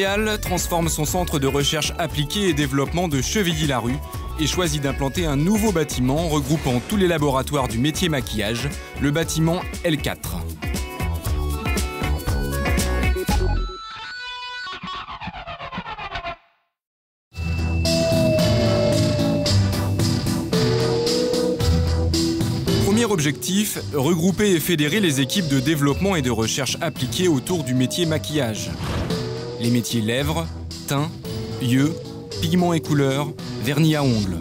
L'Oréal transforme son centre de recherche appliquée et développement de Chevilly-Larue et choisit d'implanter un nouveau bâtiment regroupant tous les laboratoires du métier maquillage, le bâtiment L4. Premier objectif, regrouper et fédérer les équipes de développement et de recherche appliquées autour du métier maquillage. Les métiers lèvres, teint, yeux, pigments et couleurs, vernis à ongles.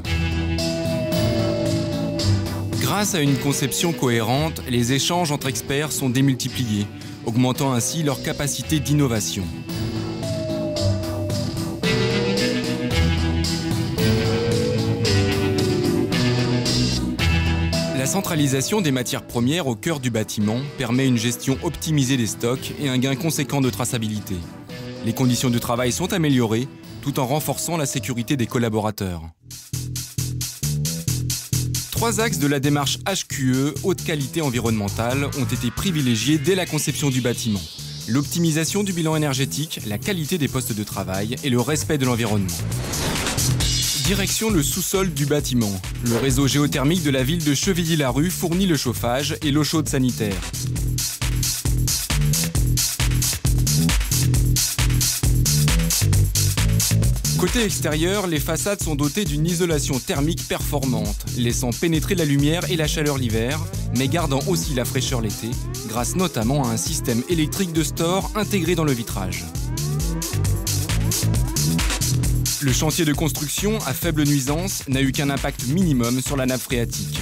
Grâce à une conception cohérente, les échanges entre experts sont démultipliés, augmentant ainsi leur capacité d'innovation. La centralisation des matières premières au cœur du bâtiment permet une gestion optimisée des stocks et un gain conséquent de traçabilité. Les conditions de travail sont améliorées tout en renforçant la sécurité des collaborateurs. Trois axes de la démarche HQE, haute qualité environnementale, ont été privilégiés dès la conception du bâtiment. L'optimisation du bilan énergétique, la qualité des postes de travail et le respect de l'environnement. Direction le sous-sol du bâtiment. Le réseau géothermique de la ville de Chevilly-Larue fournit le chauffage et l'eau chaude sanitaire. Côté extérieur, les façades sont dotées d'une isolation thermique performante, laissant pénétrer la lumière et la chaleur l'hiver, mais gardant aussi la fraîcheur l'été, grâce notamment à un système électrique de store intégré dans le vitrage. Le chantier de construction, à faible nuisance, n'a eu qu'un impact minimum sur la nappe phréatique.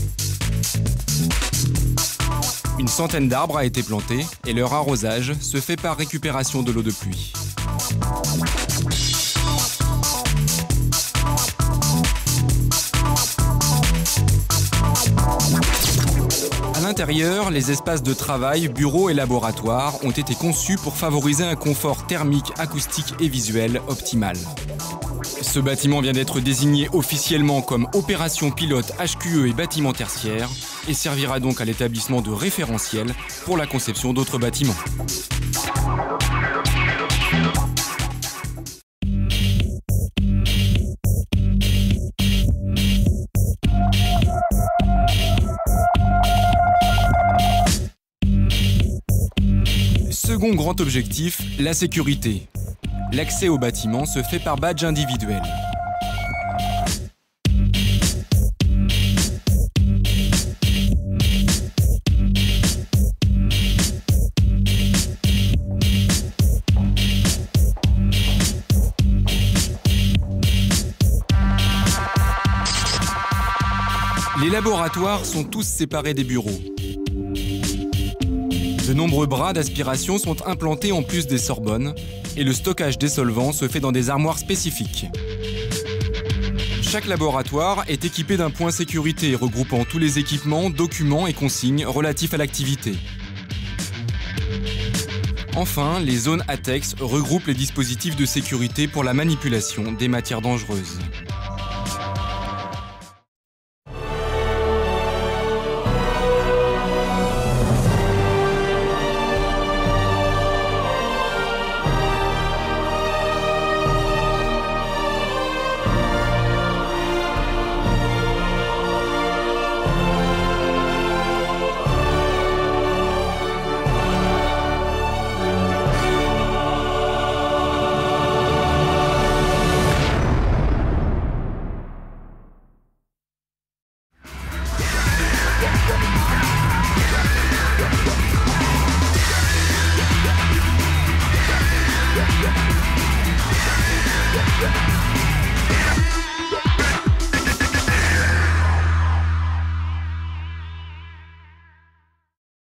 Une centaine d'arbres a été plantés et leur arrosage se fait par récupération de l'eau de pluie. À l'intérieur, les espaces de travail, bureaux et laboratoires ont été conçus pour favoriser un confort thermique, acoustique et visuel optimal. Ce bâtiment vient d'être désigné officiellement comme opération pilote HQE et bâtiment tertiaire et servira donc à l'établissement de référentiels pour la conception d'autres bâtiments. Second grand objectif, la sécurité. L'accès au bâtiment se fait par badge individuel. Les laboratoires sont tous séparés des bureaux. De nombreux bras d'aspiration sont implantés en plus des Sorbonnes et le stockage des solvants se fait dans des armoires spécifiques. Chaque laboratoire est équipé d'un point sécurité regroupant tous les équipements, documents et consignes relatifs à l'activité. Enfin, les zones ATEX regroupent les dispositifs de sécurité pour la manipulation des matières dangereuses.